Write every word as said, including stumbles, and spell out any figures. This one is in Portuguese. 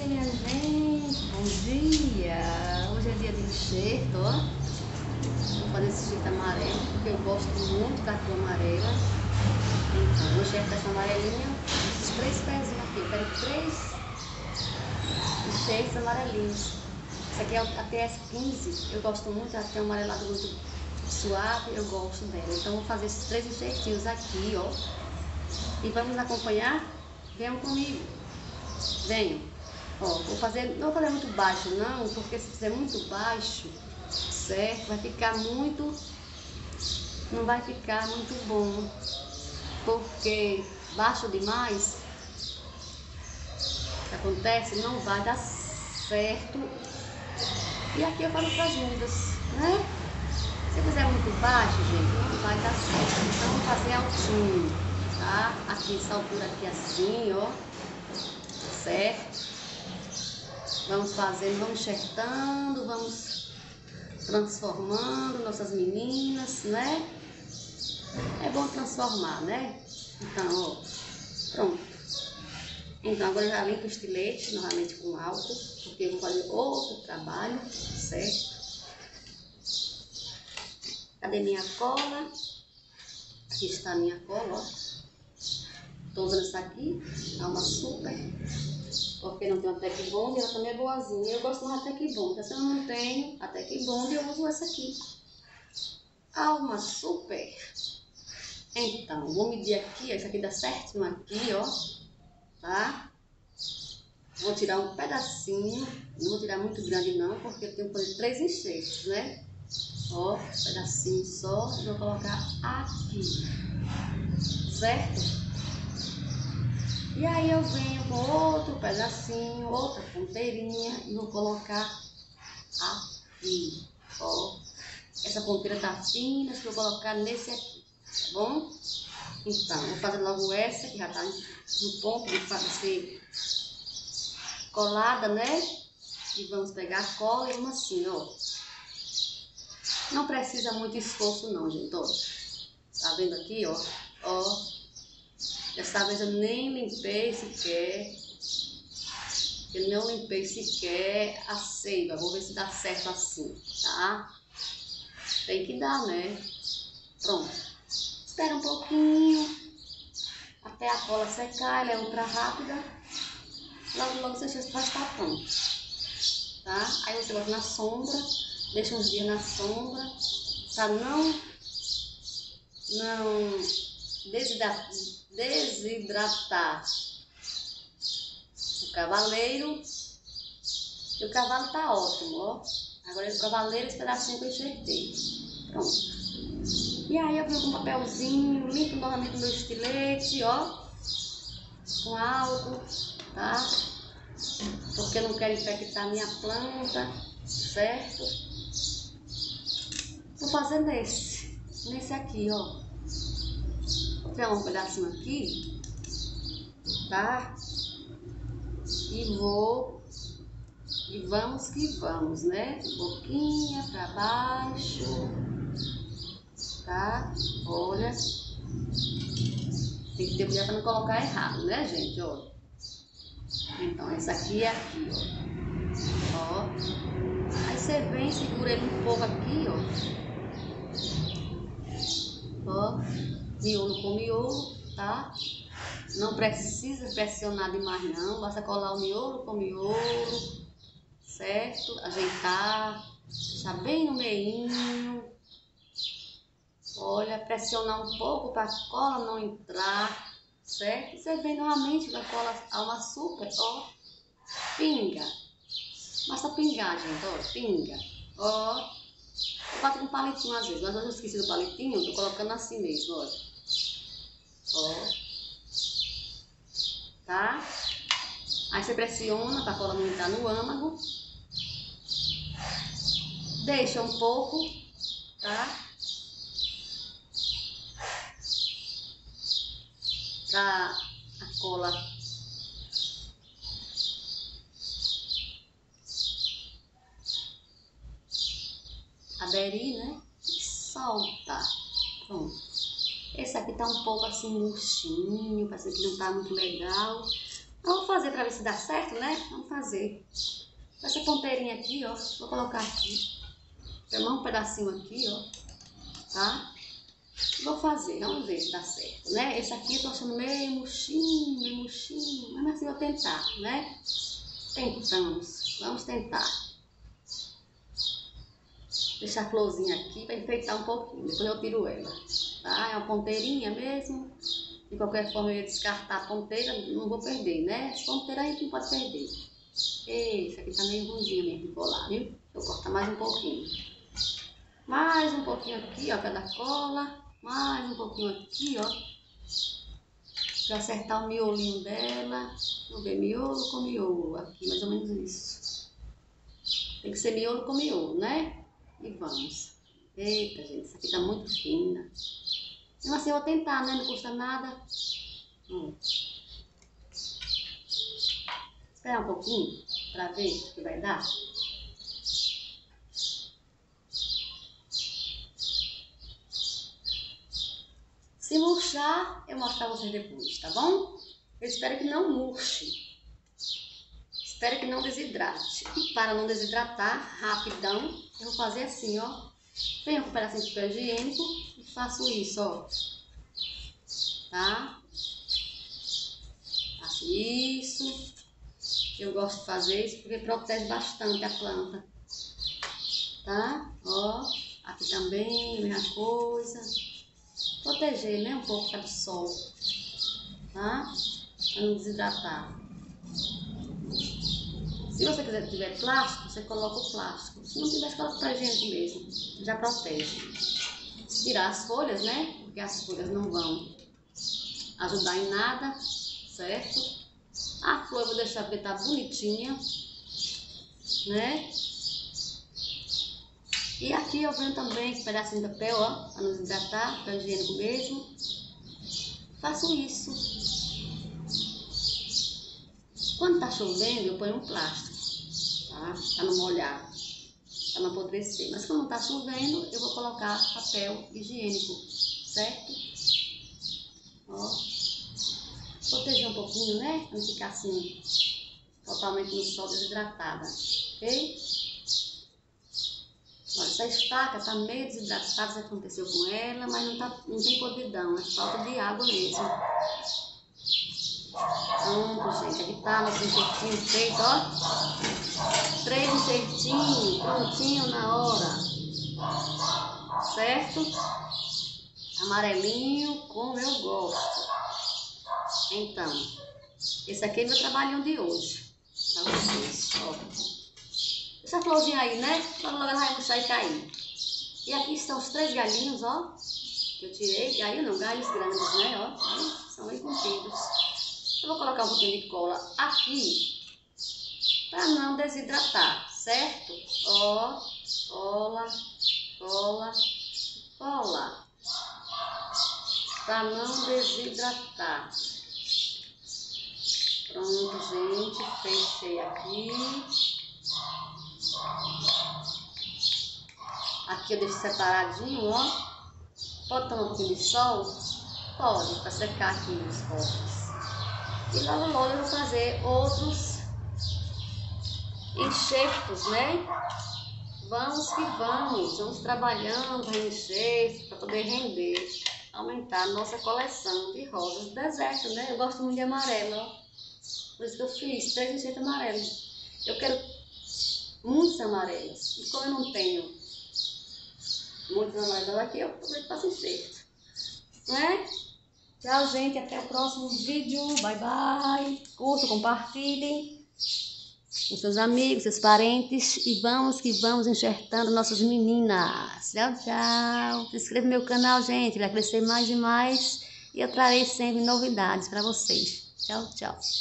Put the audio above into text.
dia, minha gente, bom dia! Hoje é dia de enxerto, ó. Vou fazer esse enxerto amarelo, porque eu gosto muito da cor amarela. Então, vou enxertar essa amarelinha, esses três pezinhos aqui. Eu quero três enxertos amarelinhos. Essa aqui é a T S quinze, eu gosto muito, ela tem um amarelado muito suave, eu gosto dela. Então, vou fazer esses três enxertinhos aqui, ó. E vamos acompanhar? Venham comigo. Venham. Ó, vou fazer, não vou fazer muito baixo não, porque se fizer muito baixo, certo? Vai ficar muito, não vai ficar muito bom. Porque baixo demais, o que acontece? Não vai dar certo. E aqui eu faço para as mudas, né? Se fizer muito baixo, gente, não vai dar certo. Então, vou fazer altinho, tá? Aqui, essa altura aqui assim, ó. Certo? Vamos fazendo, vamos enxertando, vamos transformando nossas meninas, né? É bom transformar, né? Então, ó, pronto. Então, agora eu já limpo o estilete, novamente com álcool, porque eu vou fazer outro trabalho, certo? Cadê minha cola? Aqui está a minha cola, ó. Tô usando essa aqui, é uma super, porque não tem uma Tec Bond, ela também é boazinha. Eu gosto mais da Tec Bond, se eu não tenho a Tec Bond, eu uso essa aqui. Alma super. Então, vou medir aqui, essa aqui dá certinho aqui, ó, tá? Vou tirar um pedacinho, não vou tirar muito grande não, porque eu tenho que fazer três enxertos, né? Ó, um pedacinho só, vou colocar aqui, certo? E aí eu venho com outro pedacinho, outra ponteirinha e vou colocar aqui, ó. Essa ponteira tá fina, vou colocar nesse aqui, tá bom? Então, vou fazer logo essa, que já tá no ponto de ser colada, né? E vamos pegar a cola e vamos assim, ó. Não precisa muito esforço não, gente, ó. Tá vendo aqui, ó? Ó. Dessa vez eu nem limpei sequer, eu não limpei sequer a seiva, vou ver se dá certo assim, tá? Tem que dar, né? Pronto, espera um pouquinho, até a cola secar, ela é ultra rápida, logo logo você já está pronto, tá? Aí você bota na sombra, deixa uns dias na sombra, pra não, não desidratar, desidratar o cavaleiro. E o cavalo tá ótimo, ó. Agora esse cavaleiro, esse pedacinho que eu enxertei. Pronto. E aí eu venho com um papelzinho, limpo novamente o meu estilete, ó. Com álcool, tá? Porque eu não quero infectar minha planta, certo? Vou fazer nesse, nesse aqui, ó. Vou pegar um pedacinho aqui, tá? E vou, e vamos que vamos, né? Um pouquinho pra baixo, tá? Olha, tem que ter cuidado pra não colocar errado, né, gente? Ó. Então, essa aqui é aqui, ó. Ó. Aí você vem, segura ele um pouco aqui, ó. Ó, miolo com miolo, tá? Não precisa pressionar demais não, basta colar o miolo com miolo, certo? Ajeitar, deixar bem no meinho. Olha, pressionar um pouco para a cola não entrar, certo? Você vem novamente com a cola Alma Super, ó, pinga. Basta pingar, gente, ó, pinga. Ó, eu bato com palitinho às vezes, mas hoje eu esqueci do palitinho, tô colocando assim mesmo, olha. Ó. Tá? Aí você pressiona para a cola não entrar no âmago. Deixa um pouco, tá? Pra a cola aderir, né? E solta. Pronto. Esse aqui tá um pouco assim murchinho, parece que não tá muito legal. Vamos fazer para ver se dá certo, né? Vamos fazer. Essa ponteirinha aqui, ó, vou colocar aqui. Pegar um pedacinho aqui, ó, tá? Vou fazer, vamos ver se dá certo, né? Esse aqui eu tô achando meio murchinho, meio murchinho, mas assim eu vou tentar, né? Tentamos, vamos tentar. Deixar a florzinha aqui para enfeitar um pouquinho, depois eu tiro ela, tá? É uma ponteirinha mesmo. De qualquer forma eu ia descartar a ponteira, não vou perder, né? As ponteiras a gente não pode perder. Esse aqui tá meio ruimzinho mesmo de colar, viu? Vou cortar mais um pouquinho. Mais um pouquinho aqui, ó, cada cola. Mais um pouquinho aqui, ó. Pra acertar o miolinho dela. Vamos ver, miolo com miolo. Aqui, mais ou menos isso. Tem que ser miolo com miolo, né? E vamos. Eita, gente, isso aqui tá muito fina. Mas assim, eu vou tentar, né? Não custa nada. Hum. Esperar um pouquinho pra ver o que vai dar. Se murchar, eu mostro pra vocês depois, tá bom? Eu espero que não murche. Espero que não desidrate. E para não desidratar rapidão, eu vou fazer assim, ó. Venho com um pedacinho de papel higiênico e faço isso, ó. Tá? Faço isso. Eu gosto de fazer isso porque protege bastante a planta. Tá? Ó. Aqui também, a mesma coisa. Proteger, né? Um pouco do sol. Tá? Para não desidratar. Se você quiser tiver plástico, você coloca o plástico. Se não tiver, coloca pra gente mesmo. Já protege. Tirar as folhas, né? Porque as folhas não vão ajudar em nada, certo? A flor eu vou deixar porque tá bonitinha, né? E aqui eu venho também com um pedacinho de papel, ó, para não desidratar, papel higiênico mesmo. Faço isso. Quando tá chovendo, eu ponho um plástico, tá? Para não molhar, para não apodrecer. Mas quando não tá chovendo, eu vou colocar papel higiênico, certo? Ó. Proteger um pouquinho, né? Para não ficar assim, totalmente no sol, desidratada, ok? Olha, essa estaca tá meio desidratada, isso aconteceu com ela, mas não, tá, não tem podridão, é falta de água mesmo. Pronto, gente, aqui tá nosso enxertinho feito, ó. Três enxertinhos, prontinho na hora. Certo? Amarelinho, como eu gosto. Então, esse aqui é meu trabalhinho de hoje, pra vocês, ó. Essa florzinha aí, né? Logo logo ela vai murchar e cair. E aqui estão os três galhinhos, ó. Que eu tirei. Galho não, galhos grandes, né? Ó, são bem compridos. Eu vou colocar um pouquinho de cola aqui para não desidratar, certo? Ó, cola, cola, cola. Para não desidratar. Pronto, gente. Fechei aqui. Aqui eu deixo separadinho, ó. Pode tomar um pouquinho de sol? Pode, para secar aqui os cortes. E logo logo eu vou fazer outros enxertos, né? Vamos que vamos, vamos trabalhando em enxertos para poder render, aumentar a nossa coleção de rosas do deserto, né? Eu gosto muito de amarelo, ó. Por isso que eu fiz três enxertos amarelos. Eu quero muitos amarelos. E como eu não tenho muitos amarelos aqui, eu aproveito e faço enxerto, né? Tchau, gente. Até o próximo vídeo. Bye, bye. Curtam, compartilhem com seus amigos, seus parentes. E vamos que vamos enxertando nossas meninas. Tchau, tchau. Se inscreva no meu canal, gente. Vai crescer mais e mais. E eu trarei sempre novidades para vocês. Tchau, tchau.